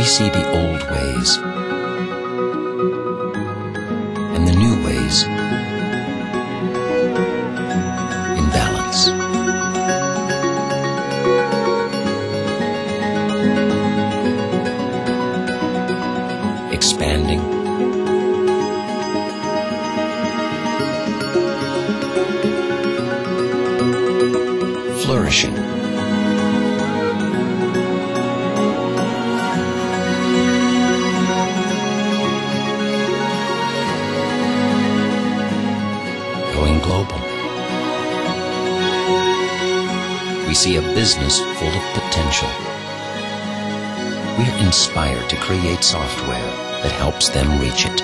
see the old ways and the new ways in balance. Expanding, flourishing, going global. We see a business full of potential. We're inspired to create software that helps them reach it.